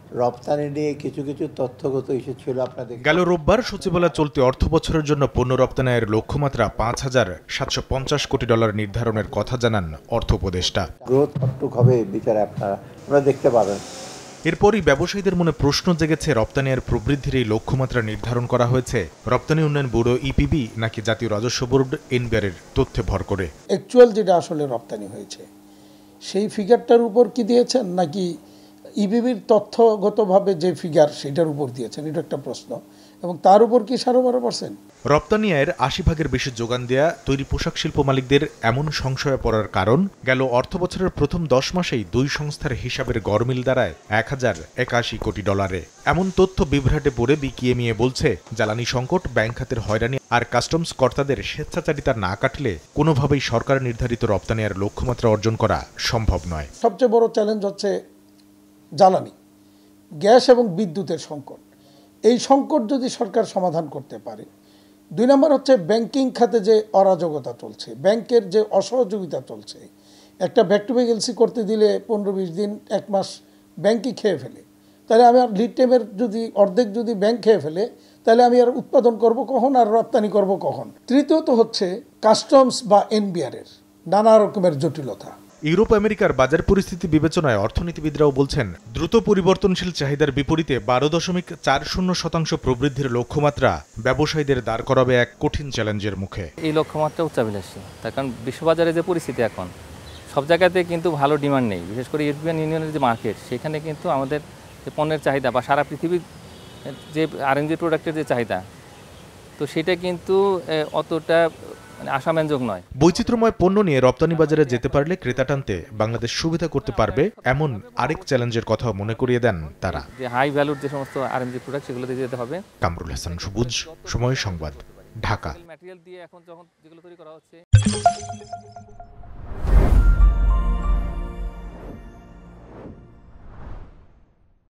রপ্তানি নিয়ে কিছু কিছু তথ্যগত ইস্যু ছিল আপনাদের। গেল রোববার সচিবালয় চলতি অর্থ বছরের জন্য পণ্য রপ্তানির লক্ষ্যমাত্রা ৫,৭৫০ কোটি ডলার নির্ধারণের কথা জানান অর্থ উপদেষ্টা। গ্রোথ কতটুকু হবে বিচারে আপনারা দেখতে পাবেন। এরপরই ব্যবসায়ীদের মনে প্রশ্ন জেগেছে, রপ্তানি আর প্রবৃদ্ধির এই লক্ষ্যমাত্রা নির্ধারণ করা হয়েছে রপ্তানি উন্নয়ন ব্যুরো ইপিবি নাকি জাতীয় রাজস্ব বোর্ড এনবিআর তথ্যে ভর করে। অ্যাকচুয়াল যেটা আসলে রপ্তানি হয়েছে সেই ফিগারটার উপর কি দিয়েছেন নাকি ইবিবির তথ্যগতভাবে যে ফিগার সেটার উপর দিয়েছেন, এটা একটা প্রশ্ন। এবং তার উপর কি 12.5%? রপ্তানি আয়ের ৮০% বেশি যোগান দেয়া তৈরি পোশাক শিল্প মালিকদের এমন সংশয়ে পড়ার কারণ, গেল অর্থ বছরের প্রথম 10 মাসেই দুই সংস্থার হিসাবের গড়মিল দাঁড়ায় ১,০৮১ কোটি ডলারে। এমন তথ্য বিভ্রাটে পড়ে বিকিএমইএ বলছে, জ্বালানি সংকট, ব্যাংক খাতের হয়রানি আর কাস্টমস কর্তাদের স্বেচ্ছাচারিতা না কাটলে কোনোভাবেই সরকার নির্ধারিত রপ্তানি আয়ের লক্ষ্যমাত্রা অর্জন করা সম্ভব নয়। সবচেয়ে বড় চ্যালেঞ্জ হচ্ছে জ্বালানি, গ্যাস এবং বিদ্যুতের সংকট। এই সংকট যদি সরকার সমাধান করতে পারে। 2 নম্বর হচ্ছে ব্যাংকিং খাতে যে অরাজকতা চলছে, ব্যাংকের যে অসহযোগিতা চলছে। একটা ব্যাক টু ভ্যাকেন্সি করতে দিলে 15-20 দিন 1 মাস ব্যাংকই খেয়ে ফেলে, তাহলে আমি আর লিড টাইমের যদি অর্ধেক যদি ব্যাংক খেয়ে ফেলে, তাহলে আমি আর উৎপাদন করব কখন আর রপ্তানি করব কখন? তৃতীয়ত হচ্ছে কাস্টমস বা এনবিআরের নানা রকমের জটিলতা। ইউরোপ আমেরিকার বাজার পরিস্থিতি বিবেচনায় অর্থনীতিবিদরাও বলছেন, দ্রুত পরিবর্তনশীল চাহিদার বিপরীতে 12.40% প্রবৃদ্ধির লক্ষ্যমাত্রা ব্যবসায়ীদের দাঁড় করাবে এক কঠিন চ্যালেঞ্জের মুখে। এই লক্ষ্যমাত্রা উচ্চাভিলাষী, তার কারণ বিশ্ববাজারে যে পরিস্থিতি এখন সব জায়গাতে কিন্তু ভালো ডিমান্ড নেই। বিশেষ করে ইউরোপিয়ান ইউনিয়নের যে মার্কেট, সেখানে কিন্তু আমাদের যে পণ্যের চাহিদা বা সারা পৃথিবীর যে আরএনজি প্রোডাক্টের যে চাহিদা, তো সেটা কিন্তু অতটা আশাব্যঞ্জক নয়। বৈচিত্র্যময় পণ্য নিয়ে রপ্তানি বাজারে যেতে পারলে ক্রেতা টানতে বাংলাদেশ সুবিধা করতে পারবে, এমন আরেক চ্যালেঞ্জের কথাও মনে করিয়ে দেন তারা। যে হাই ভ্যালুর যে সমস্ত আরএনজি প্রোডাক্ট, সেগুলোতে যেতে হবে। কামরুল হাসান সবুজ, সময় সংবাদ, ঢাকা। ম্যাটেরিয়াল দিয়ে এখন যখন যেগুলো তৈরি করা হচ্ছে।